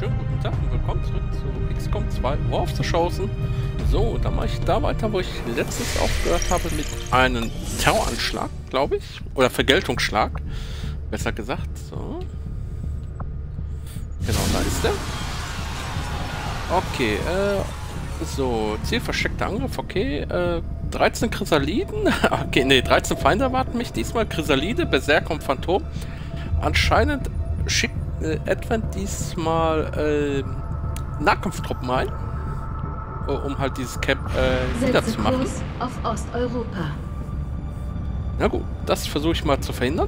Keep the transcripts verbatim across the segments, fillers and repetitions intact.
schönen guten Tag und willkommen zurück zu X COM zwei War of the Chosen. So, dann mache ich da weiter, wo ich letztens aufgehört habe mit einem Terroranschlag, glaube ich. Oder Vergeltungsschlag, besser gesagt. So. Genau, da ist der. Okay, äh, so, Ziel versteckter Angriff, okay. Äh, dreizehn Chrysaliden. Okay, nee, dreizehn Feinde erwarten mich diesmal. Chrysalide, Berserker und Phantom. Anscheinend schickt äh, Advent diesmal äh, Nahkampftruppen ein, um halt dieses Camp äh, niederzumachen. Kurs auf Osteuropa. Na gut, das versuche ich mal zu verhindern.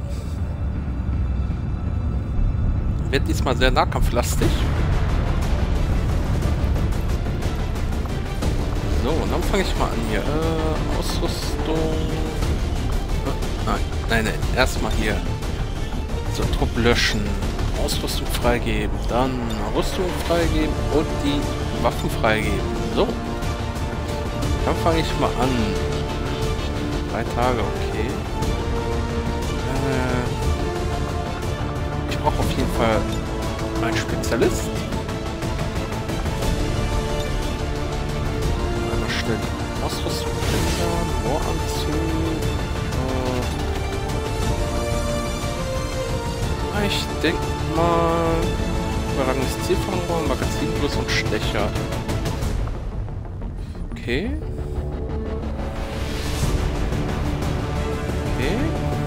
Wird diesmal sehr nahkampflastig. So, und dann fange ich mal an hier. Äh, Ausrüstung. Äh, nein, nein, nein. Erstmal hier. So, Trupp löschen. Ausrüstung freigeben. Dann Rüstung freigeben und die Waffen freigeben. So. Dann fange ich mal an. Drei Tage, okay. Äh, ich brauche auf jeden Fall einen Spezialist. Einmal schnell die Ausrüstung ändern. Rohranzug. Äh, ich denke mal, überragendes Zielfernrohr, Magazingröße und Stecher. Okay. Okay.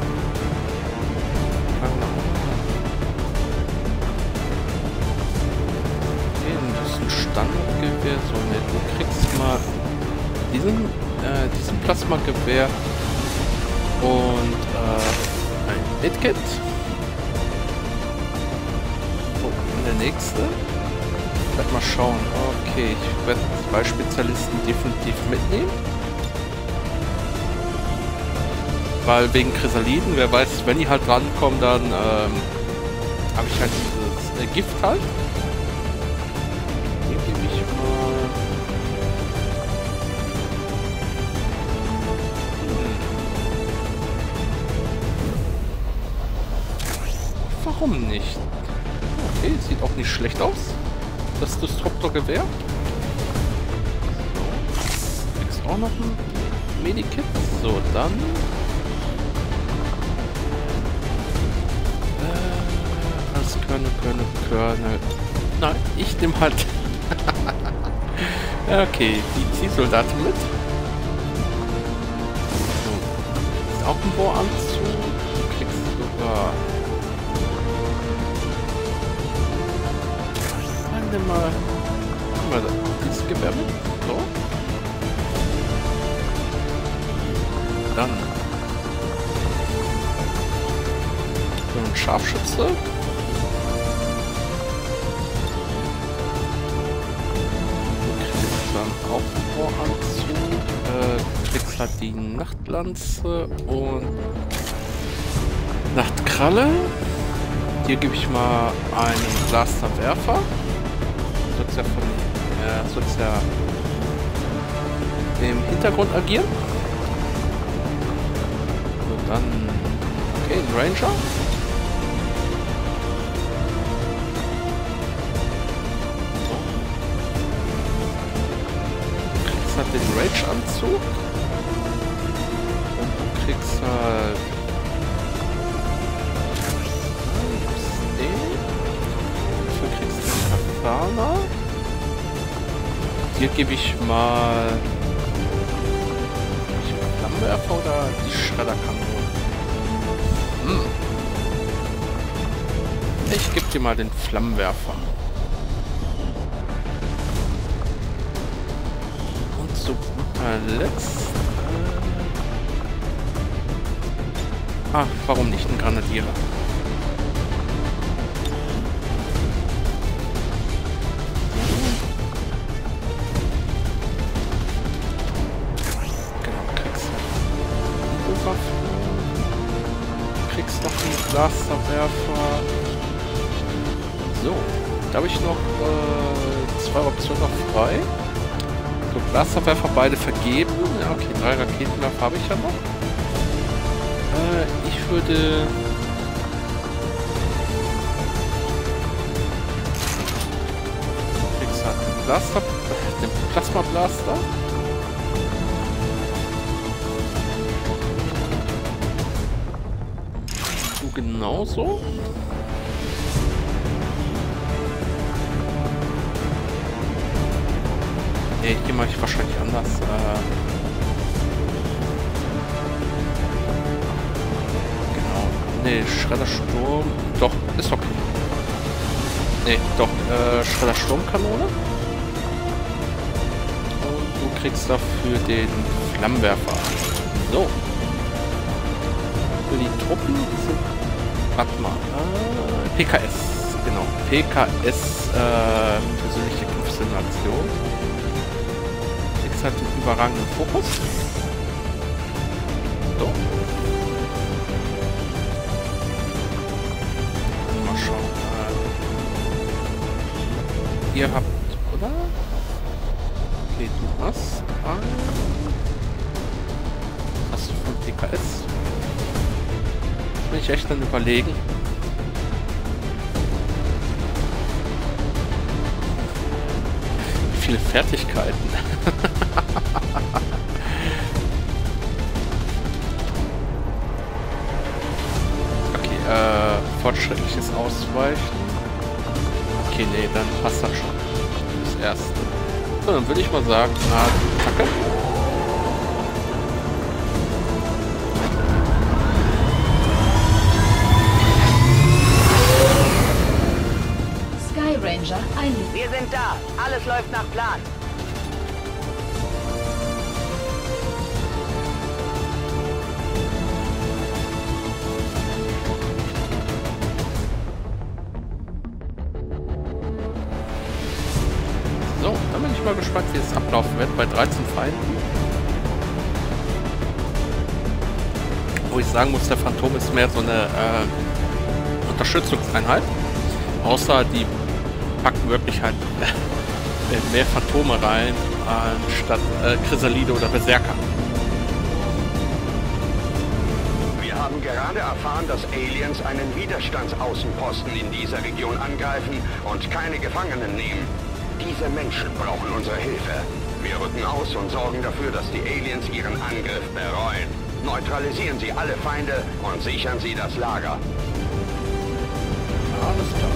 Okay, das ist ein Standardgewehr. So, ne, du kriegst mal diesen, äh, diesen Plasmagewehr und äh, ein Medkit. Der nächste. Ich werde mal schauen. Okay, ich werde zwei Spezialisten definitiv mitnehmen. Weil wegen Chrysaliden, wer weiß, wenn die halt rankommen, dann ähm, habe ich halt dieses äh, Gift halt. Hier gebe ich mal. Hm. Warum nicht? Okay, sieht auch nicht schlecht aus. Das Destruktorgewehr. So. Kriegst auch noch ein Medikit. So, dann. Äh, was Körner, Körner, Körner. Nein, ich nehme halt. Okay, die Zielsoldaten mit. So. Ist auch ein Bohranzug. Du kriegst sogar. Nimm mal, nimm mal dieses Gewehr mit. So. Dann. So ein Scharfschütze. Du kriegst dann auch einen Voranzug. Äh, du kriegst halt die Nachtlanze und Nachtkralle. Hier gebe ich mal einen Blasterwerfer. Soll's ja von äh, soll's ja im Hintergrund agieren. So, dann okay, ein Ranger. So. Du kriegst halt den Rage-Anzug. Und du kriegst halt Hier gebe ich mal ich Flammenwerfer oder die Schredderkanone. Hm. Ich gebe dir mal den Flammenwerfer. Und zu guter Letzt. Äh ah, warum nicht ein Grenadier? Blasterwerfer. So, da habe ich noch äh, zwei Optionen noch frei. So, Blasterwerfer beide vergeben. Ja, okay, drei Raketenwerfer habe ich ja noch. Äh, ich würde Blaster, den Plasma Blaster. Du genauso. Ne, hier mache ich wahrscheinlich anders. Äh genau. Ne, Schreddersturm. Doch, ist okay. Ne, doch, äh, Schreddersturmkanone. Und du kriegst dafür den Flammenwerfer. So. Für die Truppen sind. Warte mal. Äh, P K S. Genau. P K S, äh, persönliche Kampfsimulation. Kriegst halt den überragenden Fokus. So. Mal schauen. Äh, ihr habt, oder? Okay, du hast ein. Hast du von P K S? Bin ich echt dann überlegen. Wie viele Fertigkeiten. Okay, äh, fortschrittliches Ausweichen. Okay, nee, dann passt das schon. Das erste. So, dann würde ich mal sagen, na, Attacke. Ranger ein. Wir sind da. Alles läuft nach Plan. So, dann bin ich mal gespannt, wie es ablaufen wird bei dreizehn Feinden. Wo ich sagen muss, der Phantom ist mehr so eine äh, Unterstützungseinheit. Außer die packen wirklich halt mehr Phantome rein, anstatt äh, Chrysalide oder Berserker. Wir haben gerade erfahren, dass Aliens einen Widerstandsaußenposten in dieser Region angreifen und keine Gefangenen nehmen. Diese Menschen brauchen unsere Hilfe. Wir rücken aus und sorgen dafür, dass die Aliens ihren Angriff bereuen. Neutralisieren Sie alle Feinde und sichern Sie das Lager. Alles klar.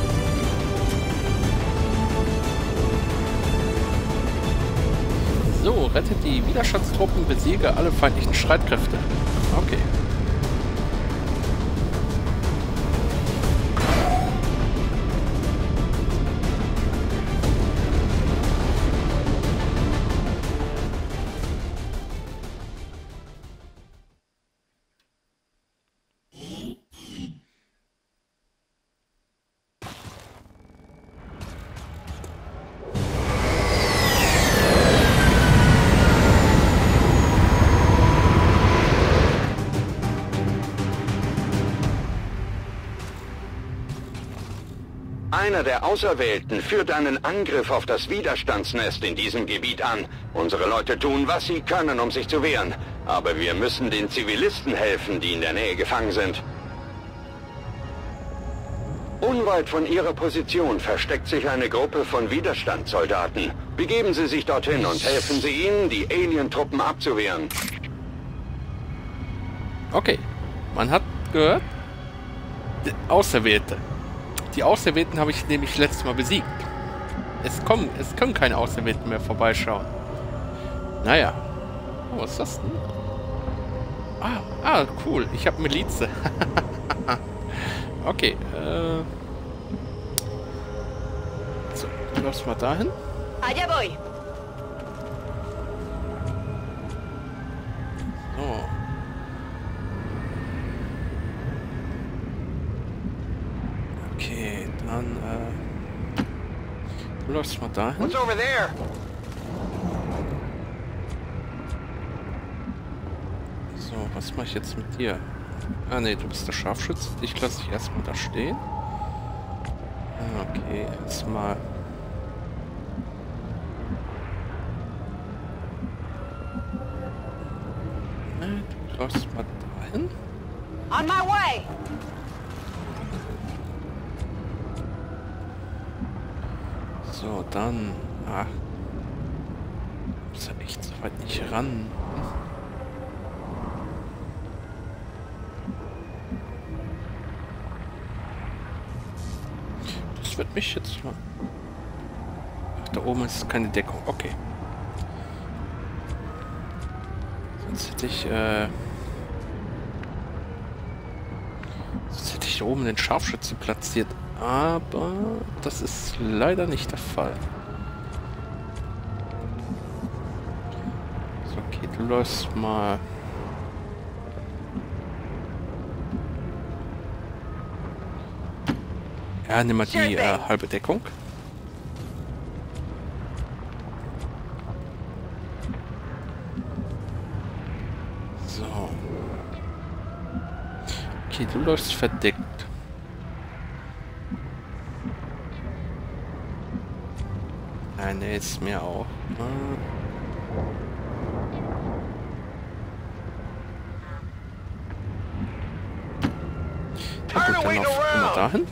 So, rettet die Widerstandstruppen, besiege alle feindlichen Streitkräfte. Okay. Einer der Auserwählten führt einen Angriff auf das Widerstandsnest in diesem Gebiet an. Unsere Leute tun, was sie können, um sich zu wehren. Aber wir müssen den Zivilisten helfen, die in der Nähe gefangen sind. Unweit von Ihrer Position versteckt sich eine Gruppe von Widerstandssoldaten. Begeben Sie sich dorthin und helfen Sie ihnen, die Alien-Truppen abzuwehren. Okay. Man hat gehört, Auserwählte. Die Auserwählten habe ich nämlich letztes Mal besiegt. Es kommen, es können keine Auserwählten mehr vorbeischauen. Naja. Oh, was ist das denn? Ah, ah cool. Ich habe Milize. Okay. Äh. So, du läufst mal dahin. Allá voy. So. Okay, dann, äh... du läufst mal dahin. What's over there? So, was mache ich jetzt mit dir? Ah, ne, du bist der Scharfschütze. Dich lasse ich erstmal da stehen. Okay, erstmal... Ne, du läufst mal dahin. On my way. So, dann Ah. Ist ja echt so weit nicht ran. Das wird mich jetzt mal... Ach, da oben ist keine Deckung. Okay. Sonst hätte ich, äh... Sonst hätte ich da oben den Scharfschützen platziert. Aber das ist leider nicht der Fall. So, okay, du läufst mal... Ja, nimm mal die äh, halbe Deckung. So. Okay, du läufst verdeckt. Nein, der ist mir auch. Ah. Ja, gut, dann auf immer dahin.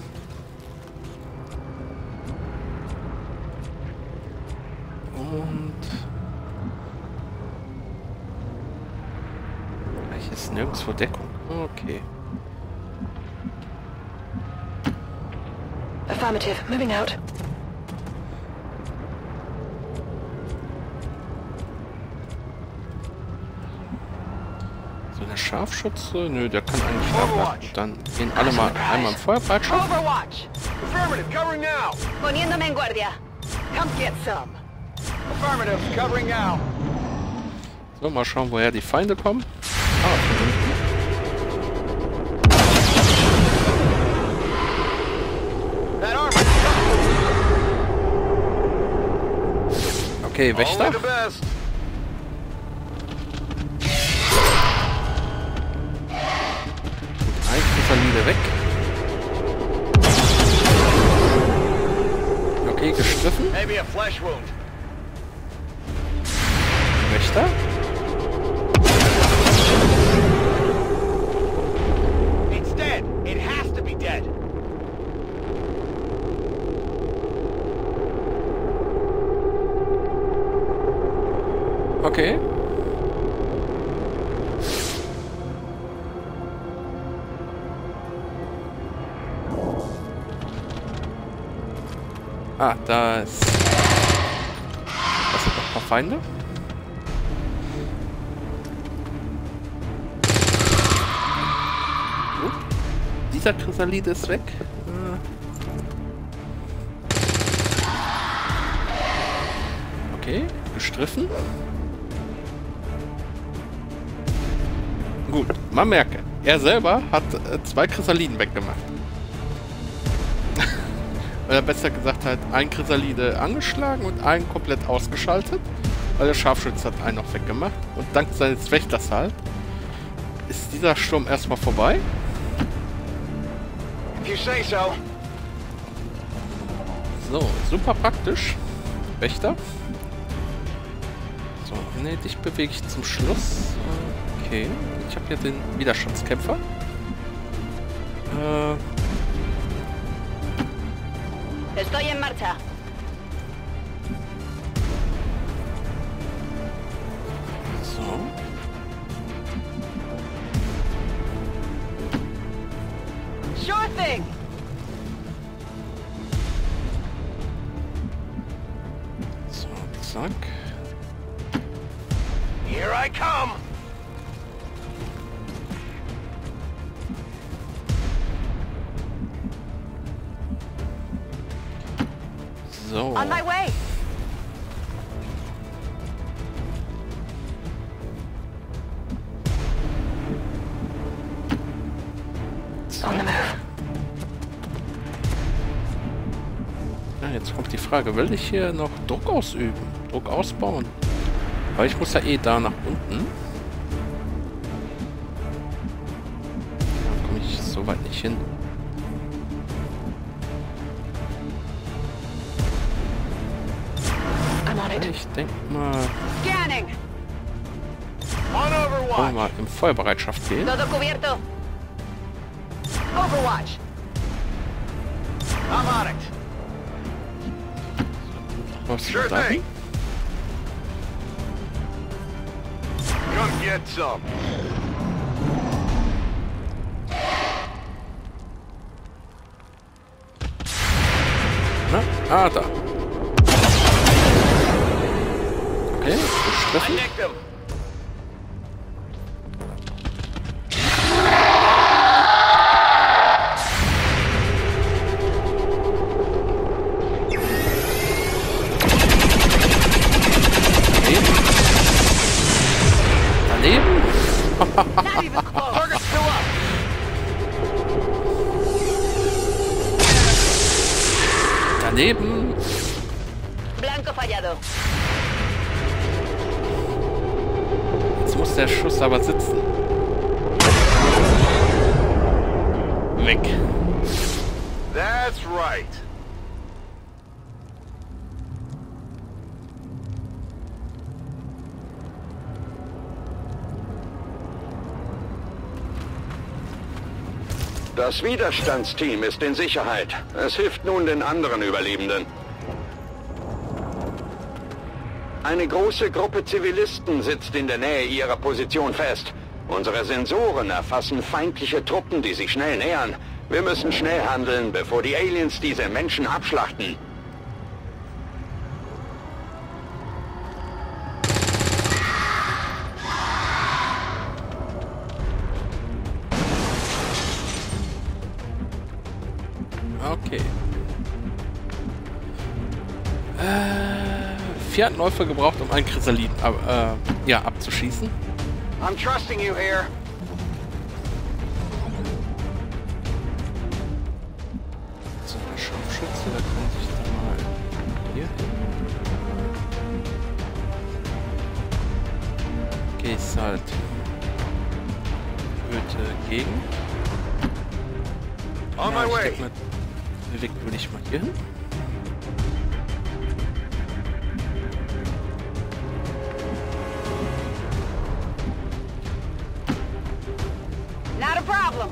Und hier ist nirgendwo Deckung. Okay. Affirmative. Moving out. So, der Scharfschütze? Nö, der kann eigentlich abwarten. Dann gehen alle mal einmal im Feuerbereitschaft. Overwatch. Affirmative, covering now. Poniéndome en guardia. Come get some. Affirmative, covering now. So, mal schauen, woher die Feinde kommen. Ah, von hinten. That armor. Okay, Wächter. Only the best. Ein Kristallide weg. Okay, gestriffen. Maybe a flesh wound. Wächter. It's dead. It has to be dead. Okay. Ah, da ist... Das sind noch ein paar Feinde. Gut. Dieser Chrysalid ist weg. Okay, gestriffen. Gut, man merke, er selber hat äh, zwei Chrysaliden weggemacht. Oder besser gesagt halt ein Chrysalide angeschlagen und einen komplett ausgeschaltet. Weil der Scharfschütze hat einen noch weggemacht. Und dank seines Wächters halt ist dieser Sturm erstmal vorbei. If you say so. So, super praktisch. Wächter. So, ne, dich bewege ich zum Schluss. Okay, ich habe hier den Widerstandskämpfer. Äh... Estoy en marcha. So. Sure thing. So, zack. Here I come. So. On my way. On the move. Ja, jetzt kommt die Frage, will ich hier noch Druck ausüben? Druck ausbauen? Weil ich muss ja eh da nach unten. Da komme ich so weit nicht hin. Ich denke mal, Scanning. On wollen wir Overwatch. mal in Feuerbereitschaft gehen. Todo cubierto. Overwatch. I'm on it. Was Sure ist da? thing. Come get some. Na? Ah, da. Okay, I Schlüssel. nicked him. Daneben. Not even close. Target's still up. Daneben. Blanco fallado. Jetzt muss der Schuss aber sitzen. Weg. That's right. Das Widerstandsteam ist in Sicherheit. Es hilft nun den anderen Überlebenden. Eine große Gruppe Zivilisten sitzt in der Nähe ihrer Position fest. Unsere Sensoren erfassen feindliche Truppen, die sich schnell nähern. Wir müssen schnell handeln, bevor die Aliens diese Menschen abschlachten. Okay. Äh, vier Läufe gebraucht, um einen Chrysalid ab, äh, ja, abzuschießen. I'm trusting you here. So, der Scharfschütze, da kann sich da mal hier hin. Gehst halt. Bitte gegen. On Ja, my ich way. denk mal, bewegt würde ich mal hier hin. Not a problem.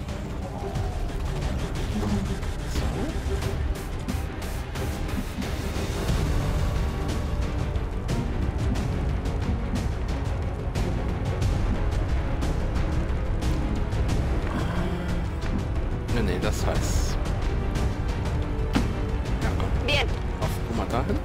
Nee, nee, das heißt. Ja, komm. Bien. Auf, guck mal dahin.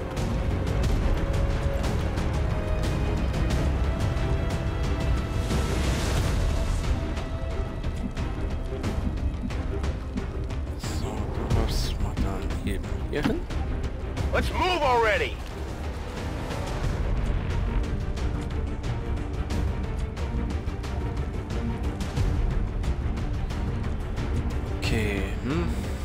So, du läufst mal dann eben hier hin. Let's move already. Okay, hm.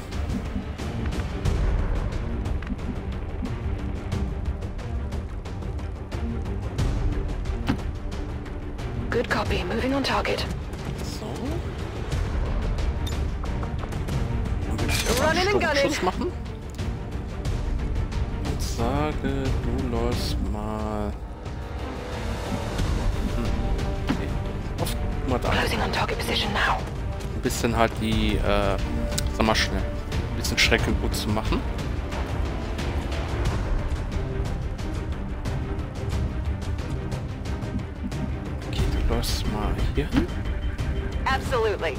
Good copy. Moving on target. So. Dann würde ich aber Running einen and gunning. Sturmschuss machen. Und sage, du läufst mal. Hm. Okay. Auf, guck mal da. Closing on target position now. Ein bisschen halt die, äh, sag mal schnell, ein bisschen Schrecke gut zu machen. Okay, du läufst mal hier hin. Absolutely.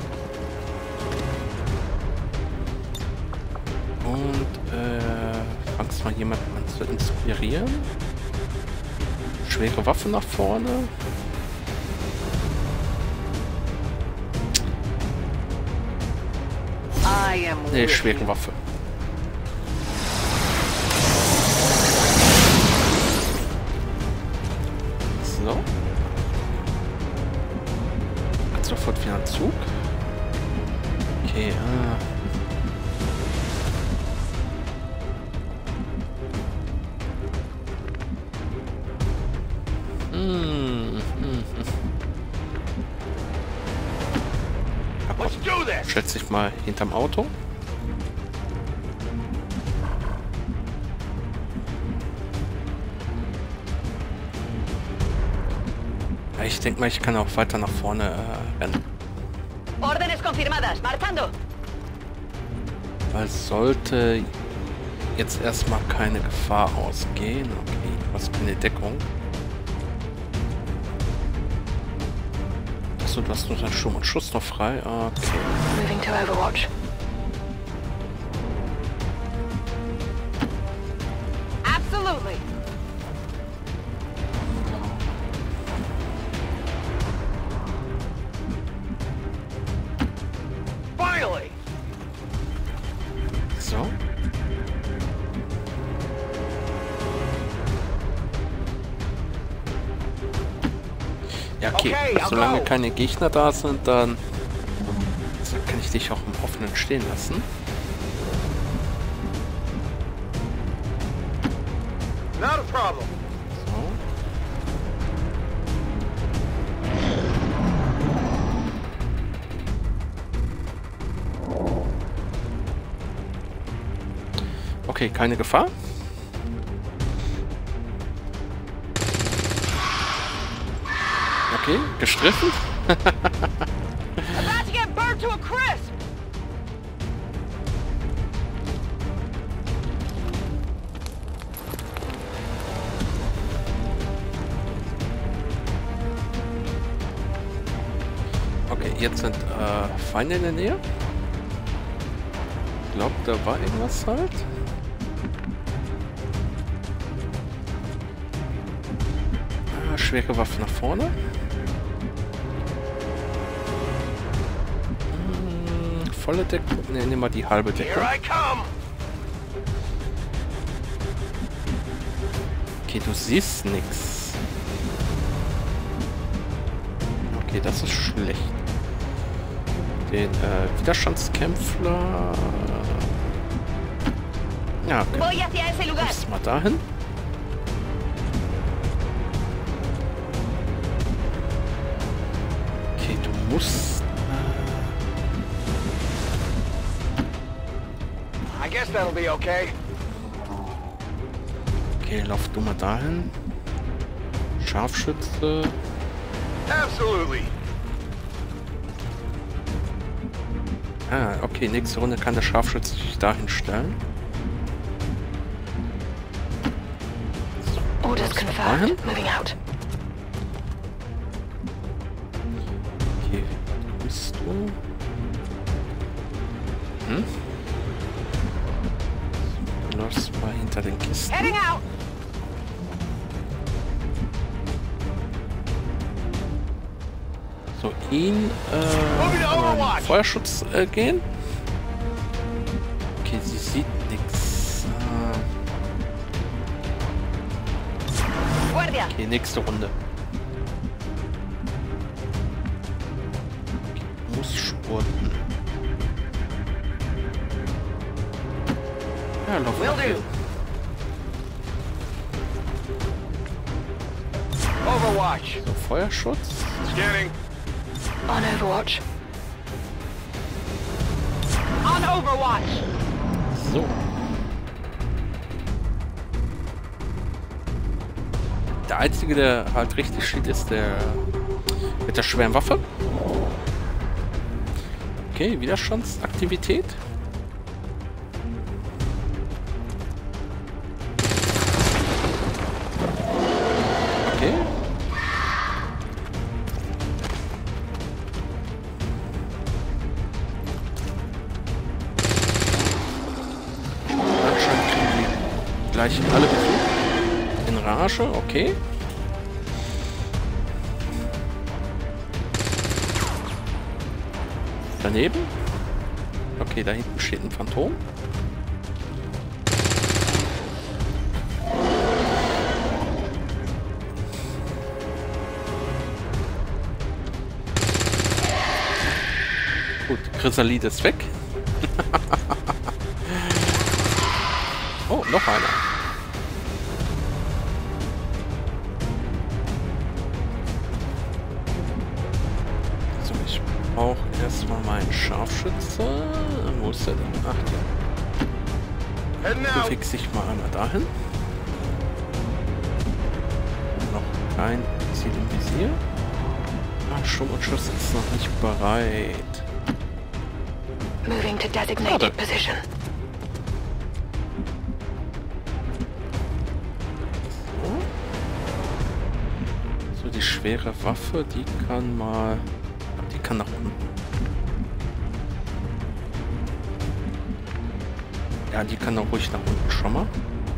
Und äh, fangst mal jemanden an zu inspirieren. Schwere Waffe nach vorne. I am Nee, with schwere you. Waffe. So. Jetzt sofort wieder ein Zug. Okay, ah. Hm, hm, hm. Ja, komm. Let's do this. Stellt sich mal hinterm Auto. Ja, ich denke mal, ich kann auch weiter nach vorne äh, rennen. Órdenes confirmadas. Marchando. Weil sollte jetzt erstmal keine Gefahr ausgehen. Okay, was keine Deckung. Achso, du hast nur deinen Sturm und Schuss noch frei. Okay. Moving to Overwatch. Absolutely. Finally! So. Ja, okay. Okay, I'll Solange go. keine Gegner da sind, dann so kann ich dich auch im Offenen stehen lassen. Not a problem. So. Okay, keine Gefahr. Okay, gestriffen. About to get burned to a crisp. Okay, jetzt sind äh, Feinde in der Nähe. Ich glaube, da war irgendwas halt. Ah, schwere Waffe nach vorne. Hm, volle Deckung. Ne, nehmen wir die halbe Deckung. Here I come! Okay, du siehst nichts. Okay, das ist schlecht. Den äh, Widerstandskämpfer. Ja, okay. Voy hacia ese lugar. Kommst mal dahin. Okay, du musst. I guess that'll be okay. Okay, lauf du mal dahin. Scharfschütze. Absolutely. Ah, okay, nächste Runde kann der Scharfschütze sich dahin stellen. Orders confirmed. Moving out. Okay, wo bist du? Hm? Du läufst mal hinter den Kisten. Heading out. So, ihn äh, an den Feuerschutz äh, gehen. Okay, sie sieht nichts. Äh, Guardia. okay, nächste Runde. Okay, muss spurten. Ja, lauf Will mal do. hin. Overwatch. So, Feuerschutz. Scanning. On Overwatch. On Overwatch. So. Der einzige, der halt richtig steht, ist der mit der schweren Waffe. Okay, Widerstandsaktivität. Okay. Anscheinend kriegen die gleich alle Besuch. In Rage, okay. Daneben. Okay, da hinten steht ein Phantom. Gut, Chrysalid ist weg. Oh, noch einer. So, ich brauche erstmal meinen Scharfschütze. Wo ist der denn? Ach, ja. Heading So out. fix ich mal einmal dahin. Noch kein Ziel im Visier. Ah, Sturm und Schuss ist noch nicht bereit. Moving to designated Schade. position. die schwere Waffe, die kann mal... Die kann nach unten. Ja, die kann auch ruhig nach unten schon mal.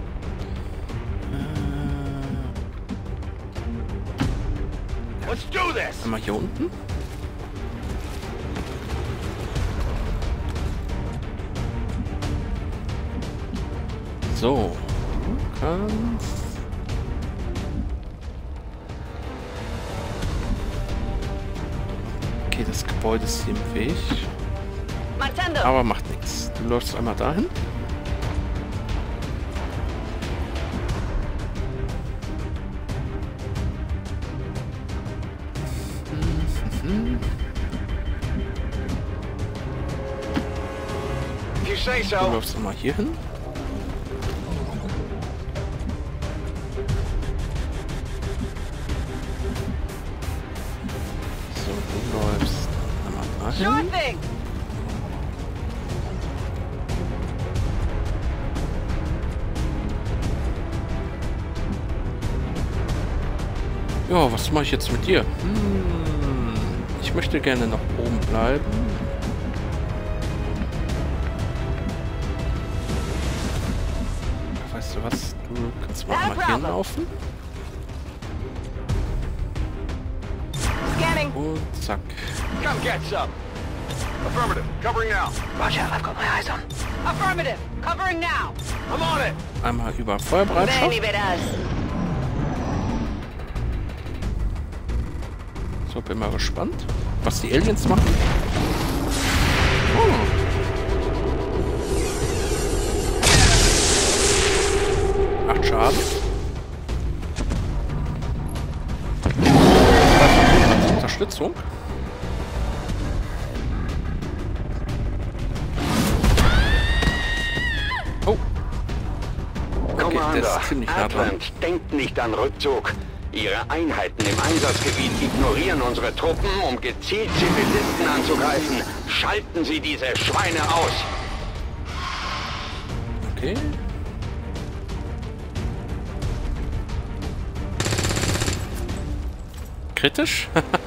Let's do this! Einmal hier unten. So. Du kannst... Okay, das Gebäude ist hier im Weg. Marchando. Aber macht nichts. Du läufst einmal dahin. If you say Du so. läufst einmal hier hin. So, du läufst einmal Sure dahin. thing. Ja, was mache ich jetzt mit dir? Hm, ich möchte gerne noch oben bleiben. Weißt du was? Du kannst mal, mal hier laufen. Scanning. Und zack. Come get some. Affirmative. Covering now. Roger, I've got my eyes on. Affirmative. Covering now. I'm on it. Einmal über Feuerbereitschaft. Ven y verás. So, bin mal gespannt, was die Aliens machen. Oh. Acht Schaden. Als Unterstützung. Oh. Okay, der Commander, ist ziemlich nah dran. Atlant denkt nicht an Rückzug. Ihre Einheiten im Einsatzgebiet ignorieren unsere Truppen, um gezielt Zivilisten anzugreifen. Schalten Sie diese Schweine aus! Okay. Kritisch?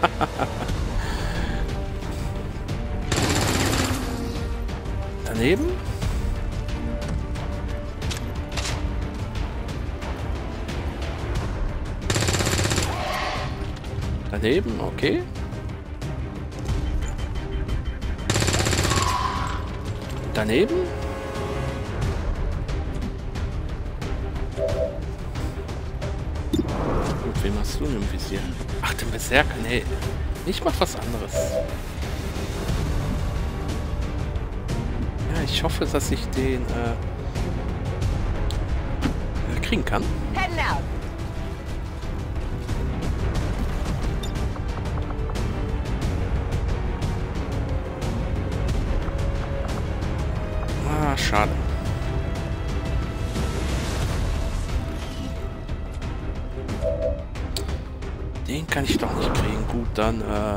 Daneben? Daneben, okay. Daneben? Und wen hast du denn im Visier? Ach, den Berserker, nee. Ich mach was anderes. Ja, ich hoffe, dass ich den äh, äh, kriegen kann. Heading out. Ah, schade. Den kann ich doch nicht kriegen. Gut, dann, äh...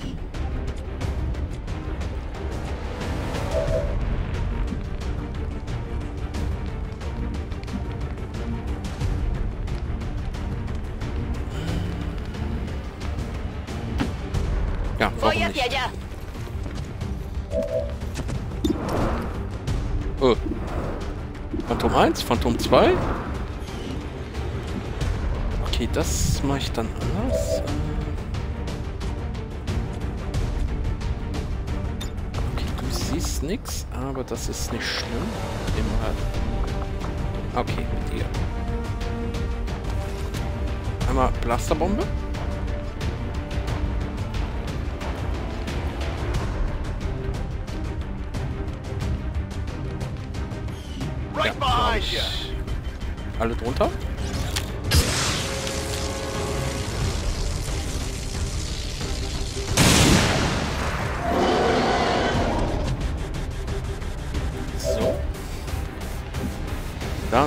ja, warum Voy nicht? hacia allá. Oh. Phantom eins, Phantom zwei. Okay, das mache ich dann anders. Okay, du siehst nichts, aber das ist nicht schlimm. Immer. Okay, mit dir. Einmal Blasterbombe. Ja, so hab ich alle drunter. So. Dann.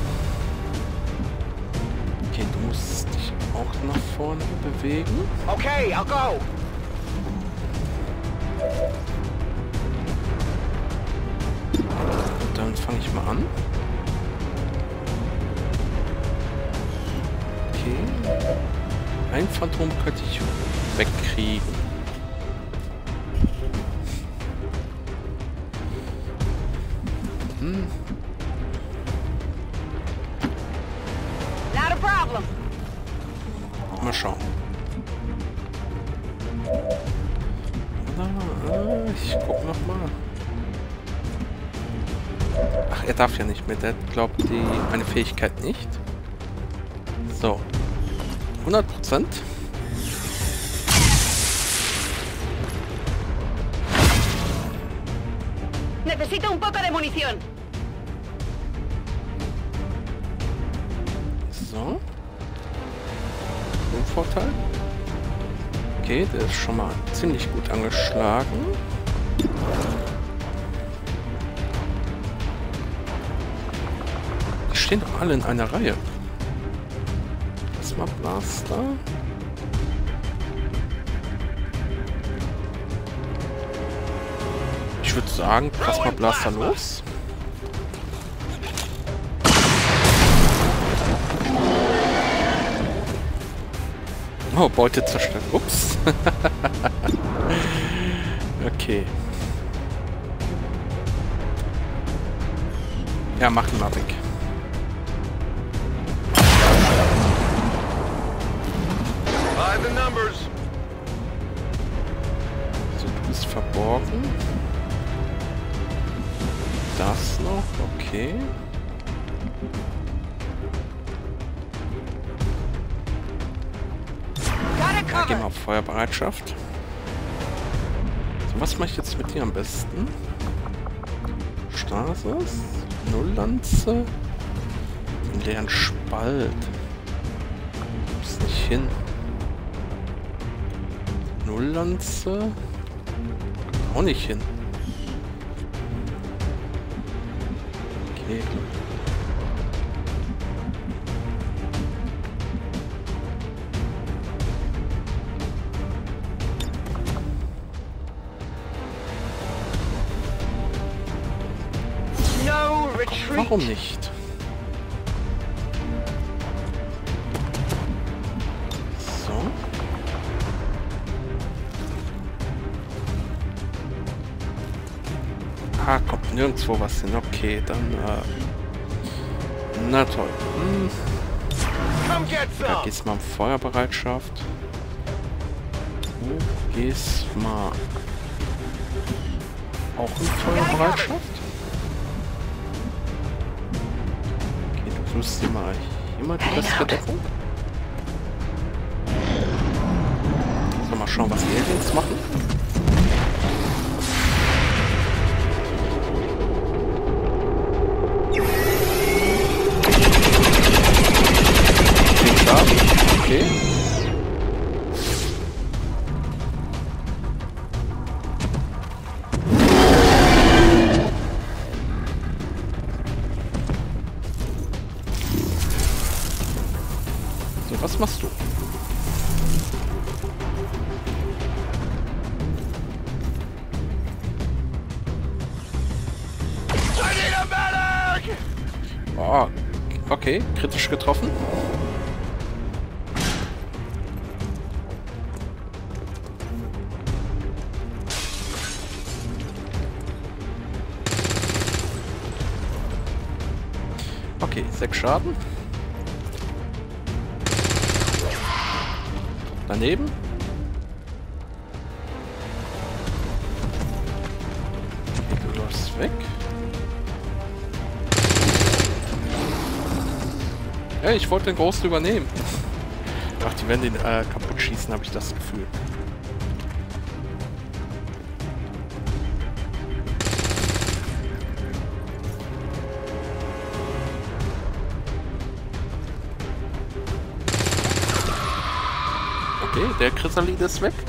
Okay, du musst dich auch nach vorne bewegen. Okay, I'll go. Und dann fange ich mal an. Okay. Ein Phantom könnte ich wegkriegen. Hm. Not a problem. Mal schauen. Na, ich guck noch mal. Ach, er darf ja nicht mehr. Der glaubt die meine Fähigkeit nicht. So. hundert Prozent. Necesito un poco de munición. So. Den Vorteil. Okay, der ist schon mal ziemlich gut angeschlagen. Die stehen doch alle in einer Reihe. Plasma Blaster. Ich würde sagen, Plasma Blaster los. Oh, Beute zerstört. Ups. Okay. Ja, mach ihn mal weg. So, du bist verborgen. Das noch, okay. Ja, gehen wir auf Feuerbereitschaft. So, was mache ich jetzt mit dir am besten? Stasis, Nulllanze, den leeren Spalt. Ist nicht hin. Nulllanze, auch nicht hin. Okay. Warum nicht? So. Ah, kommt nirgendwo was hin. Okay, dann, äh... na toll. Hm. Ja, gehst mal in Feuerbereitschaft. Du gehst mal auch in Feuerbereitschaft. Du suchst dir mal hier mal die beste Deckung. So, mal schauen, was die Aliens machen. zehn Schaden. Okay. Was machst du? Oh, okay, kritisch getroffen. Okay, sechs Schaden. Daneben. Okay, du läufst weg. Ja, ich wollte den Großen übernehmen. Ach, die werden den äh, kaputt schießen, habe ich das Gefühl. Okay, der Chrysalid ist weg.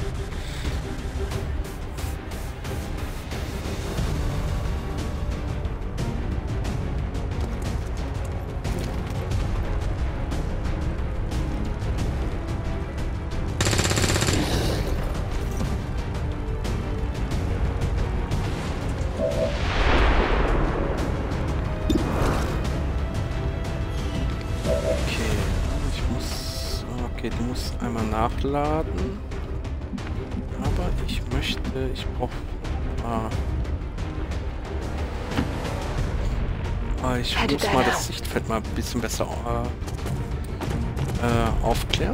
Okay, muss einmal nachladen. Aber ich möchte, ich brauche... Ah, ah, ich muss mal das Sichtfeld mal ein bisschen besser äh, äh, aufklären.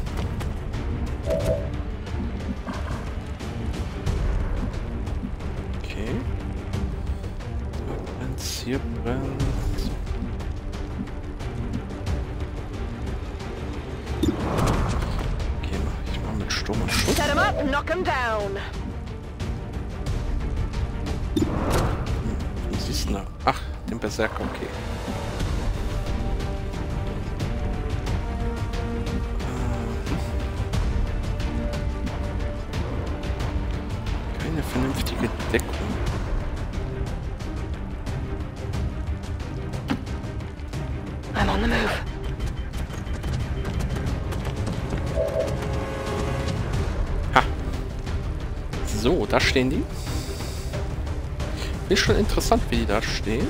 Okay. Da brennt's, hier brennt. Okay, mach ich mal mit Sturm und Schuss. Set him up, knock him down. Hm, wie siehst du da? Ach, den Berserker, okay. Keine vernünftige Deckung. I'm on the move. Ha. So, da stehen die. Ist schon interessant, wie die da stehen.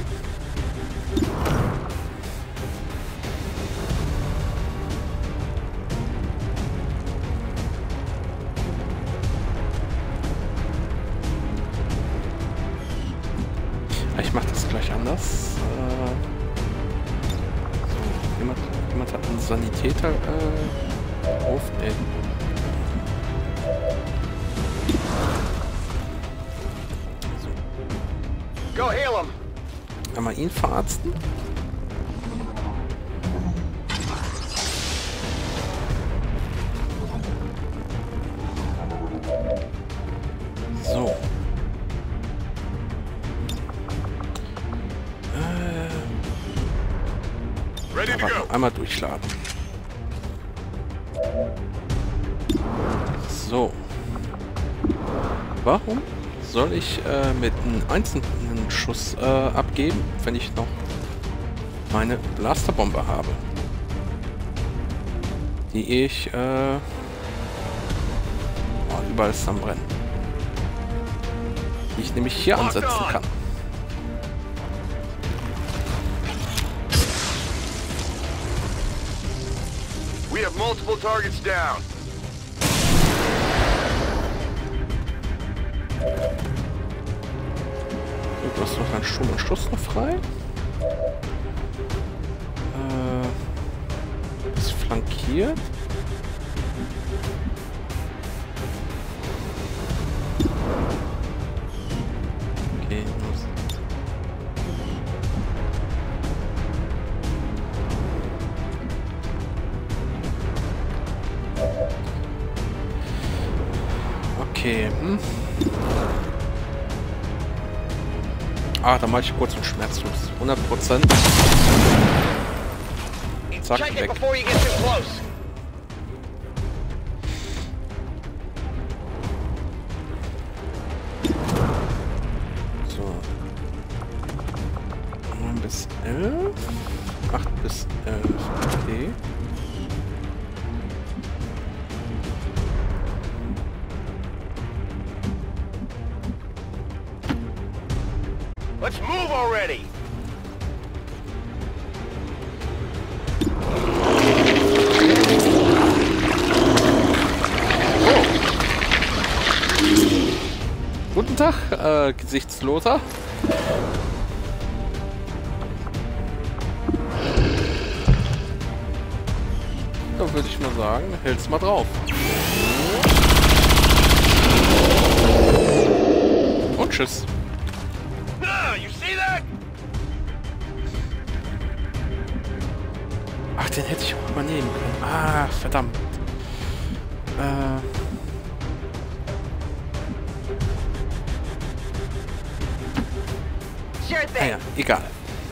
Ich mache das gleich anders. Äh, so, jemand, jemand hat einen Sanitäter äh, auf. Äh, Go heal him. einmal ihn verarzten. So. Ready to Aber go. einmal durchladen. So. Warum soll ich äh, mit einem einzelnen Schuss äh, abgeben, wenn ich noch meine Blasterbombe habe? Die ich äh, oh, überall ist am Brennen. Die ich nämlich hier ansetzen kann. We have multiple targets down. So, du hast noch einen Sturm und Schuss noch frei. Äh, ist flankiert. Okay, los. Okay, hm. Ah, da mache ich kurz und schmerzlos. hundert Prozent. Zack, Check it weg. before you get too close. So. neun bis elf. acht bis elf. Okay. Let's move already. Guten Tag, äh, Gesichtsloser. Da würde ich mal sagen, hält's mal drauf. Und tschüss. Ah, you see that? Ach, den hätte ich auch übernehmen können. Ah, verdammt. Äh... Sure Ah thing. ja, egal.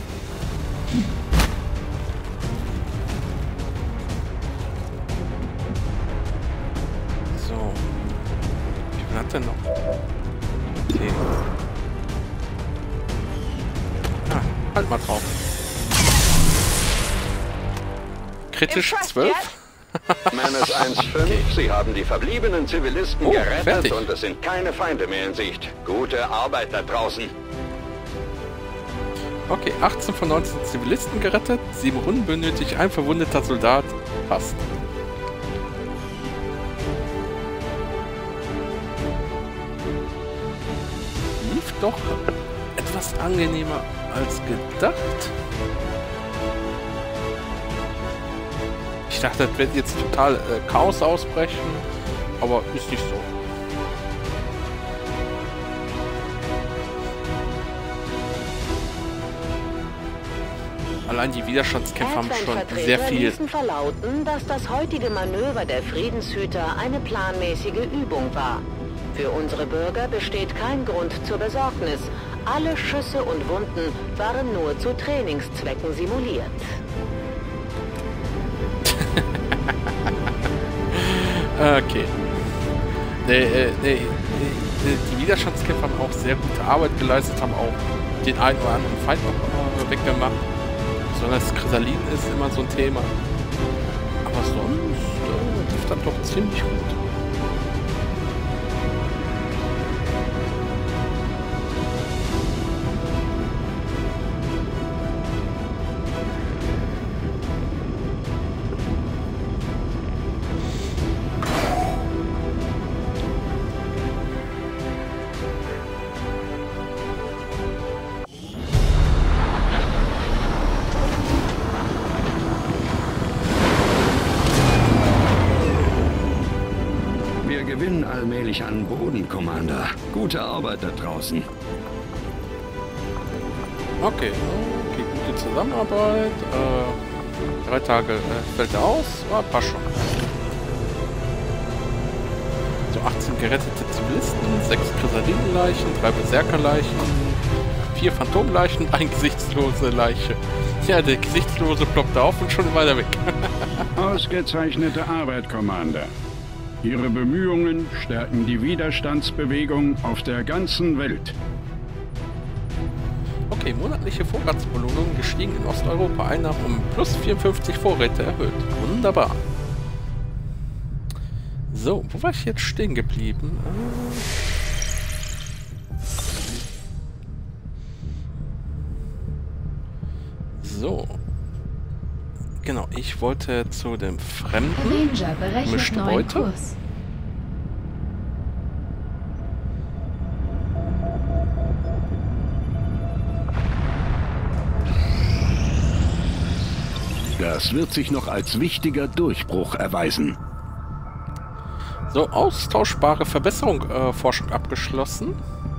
So. Wie viel hat denn noch? Okay. Ah, halt mal drauf. Kritisch zwölf. Menace eins fünf, Sie haben die verbliebenen Zivilisten Oh, gerettet fertig. und es sind keine Feinde mehr in Sicht. Gute Arbeit da draußen. Okay, achtzehn von neunzehn Zivilisten gerettet, sieben Runden benötigt, ein verwundeter Soldat. Passt. doch etwas angenehmer als gedacht. Ich dachte, das wird jetzt total äh, Chaos ausbrechen, aber ist nicht so. Allein die Widerstandskämpfer haben schon sehr viel... ließen verlauten, dass das heutige Manöver der Friedenshüter eine planmäßige Übung war. Für unsere Bürger besteht kein Grund zur Besorgnis. Alle Schüsse und Wunden waren nur zu Trainingszwecken simuliert. Okay. Nee, äh, nee, nee, die Widerstandskämpfer haben auch sehr gute Arbeit geleistet, haben auch den einen oder anderen Feind noch äh, weggemacht. Besonders Kristallin ist immer so ein Thema. Aber sonst äh, lief das doch ziemlich gut. Wir gewinnen allmählich an Boden, Commander. Gute Arbeit da draußen. Okay, okay, gute Zusammenarbeit. Äh, drei Tage äh, fällt er aus. Ah, passt schon. So, achtzehn gerettete Zivilisten, sechs Kristallin-Leichen, drei Berserker-Leichen, vier Phantom-Leichen, ein gesichtslose Leiche. Ja, der gesichtslose ploppt auf und schon weiter weg. Ausgezeichnete Arbeit, Commander. Ihre Bemühungen stärken die Widerstandsbewegung auf der ganzen Welt. Okay, monatliche Vorratsbelohnung gestiegen in Osteuropa. Einnahmen um plus vierundfünfzig Vorräte erhöht. Wunderbar. So, wo war ich jetzt stehen geblieben? So. Genau, ich wollte zu dem Fremden. Ranger berechnet neuen Kurs. Das wird sich noch als wichtiger Durchbruch erweisen. So, austauschbare Verbesserung, äh, Forschung abgeschlossen.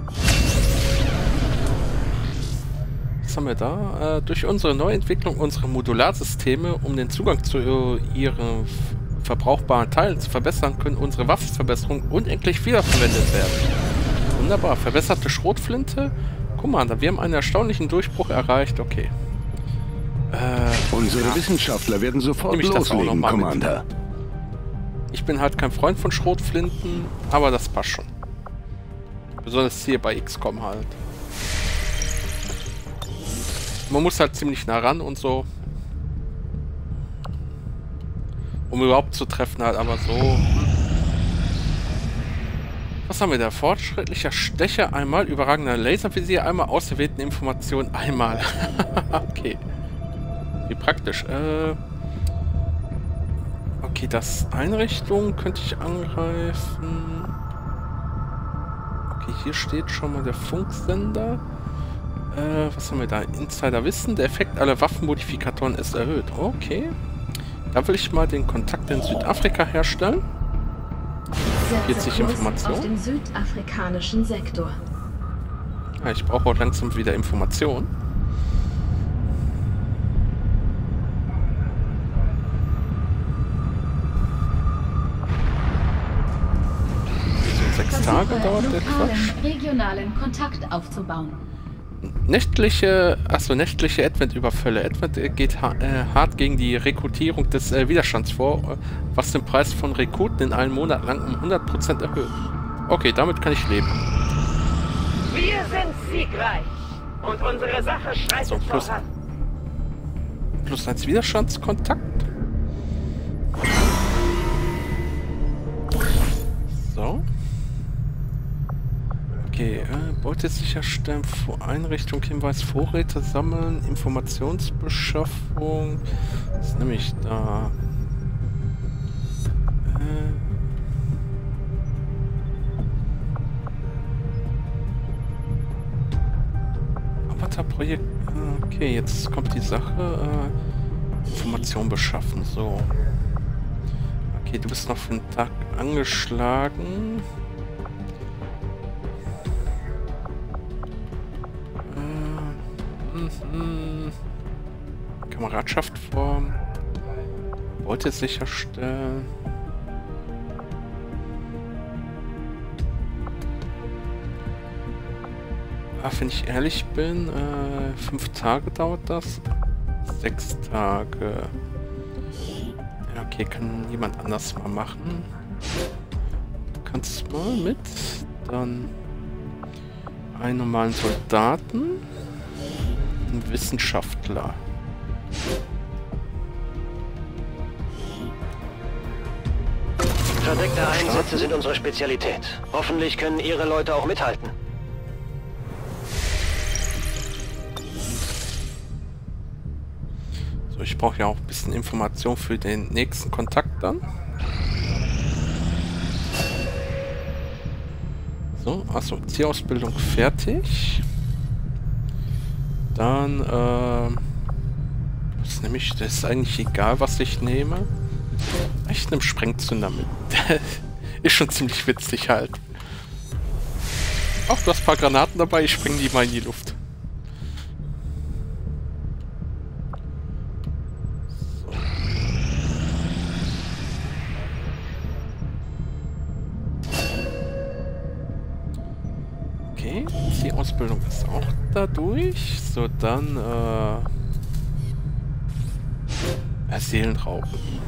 Was haben wir da? Äh, durch unsere Neuentwicklung unserer Modularsysteme, um den Zugang zu äh, ihren verbrauchbaren Teilen zu verbessern, können unsere Waffenverbesserungen unendlich wiederverwendet werden. Wunderbar. Verbesserte Schrotflinte. Commander, wir haben einen erstaunlichen Durchbruch erreicht. Okay. Äh, Unsere ja. Wissenschaftler werden sofort loslegen, Commander. Mit. Ich bin halt kein Freund von Schrotflinten, aber das passt schon. Besonders hier bei X COM halt. Man muss halt ziemlich nah ran und so. Um überhaupt zu treffen halt, aber so. Was haben wir da? Fortschrittlicher Stecher einmal, überragender Laservisier einmal, auserwählten Informationen einmal. Okay. Wie praktisch. Äh okay, das Einrichtung könnte ich angreifen. Okay, hier steht schon mal der Funksender. Äh, was haben wir da? Insiderwissen. Der Effekt aller Waffenmodifikatoren ist erhöht. Okay. Da will ich mal den Kontakt in Südafrika herstellen. vierzig Informationen. Auf dem südafrikanischen Sektor. Ja, ich brauche auch langsam wieder Informationen. So, sechs Tage dauert der Quatsch. Regionalen Kontakt aufzubauen. Nächtliche, achso, nächtliche Advent-Überfälle. Advent geht ha äh, hart gegen die Rekrutierung des äh, Widerstands vor, was den Preis von Rekruten in einem Monat lang um hundert Prozent erhöht. Okay, damit kann ich leben. Wir sind siegreich und unsere Sache schreitet so, plus, voran. Plus eins Widerstandskontakt. So. Okay, äh, Beute sicherstellen, Vor Einrichtung, Hinweis, Vorräte sammeln, Informationsbeschaffung. Was nehme ich da? Äh, Roboterprojekt. Okay, jetzt kommt die Sache. Äh, Information beschaffen. So. Okay, du bist noch für den Tag angeschlagen. Äh, mm, Kameradschaft formen. Wollte sicherstellen. Ah, wenn ich ehrlich bin, äh, fünf Tage dauert das. Sechs Tage. Ja, okay, kann jemand anders mal machen. Du kannst mal mit. Dann einen normalen Soldaten. Einen Wissenschaftler. Verdeckte Einsätze sind unsere Spezialität. Hoffentlich können Ihre Leute auch mithalten. So, ich brauche ja auch ein bisschen Information für den nächsten Kontakt dann. So, achso, Zielausbildung fertig. Dann, äh, das ist nämlich, das ist eigentlich egal, was ich nehme. Ich nehme Sprengzünder mit. Ist schon ziemlich witzig halt. Ach, du hast ein paar Granaten dabei, ich spreng die mal in die Luft. So. Okay, die Ausbildung ist auch dadurch. So, dann, äh... Seelenraub.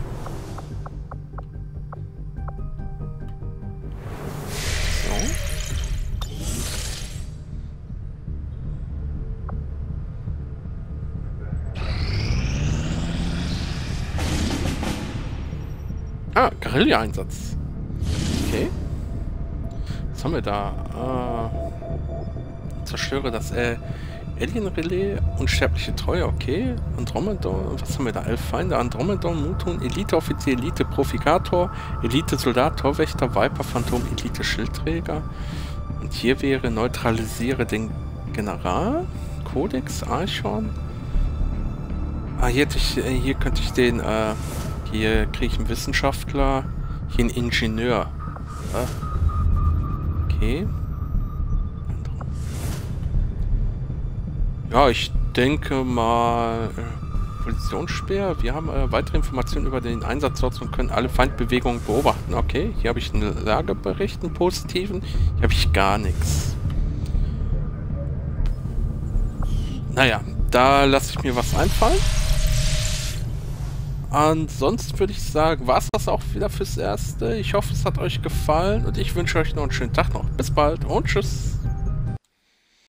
Ah, Guerilla-Einsatz. Okay. Was haben wir da? Äh, zerstöre das äh, Alien-Relais, unsterbliche Treue, okay. Andromedon, was haben wir da? Elf Feinde, Andromedon, Muton, Elite-Offizier, Elite-Profikator, Elite-Soldat, Torwächter, Viper, Phantom, Elite-Schildträger. Und hier wäre neutralisiere den General, Codex, Archon. Ah, hier, hätte ich, hier könnte ich den, äh, hier kriege ich einen Wissenschaftler, hier einen Ingenieur. Ah. Okay. Ja, ich denke mal, äh, Positionsspeer. Wir haben äh, weitere Informationen über den Einsatzort und können alle Feindbewegungen beobachten. Okay, hier habe ich einen Lagebericht, einen positiven. Hier habe ich gar nichts. Naja, da lasse ich mir was einfallen. Ansonsten würde ich sagen, war es das auch wieder fürs Erste. Ich hoffe, es hat euch gefallen und ich wünsche euch noch einen schönen Tag noch. Bis bald und tschüss.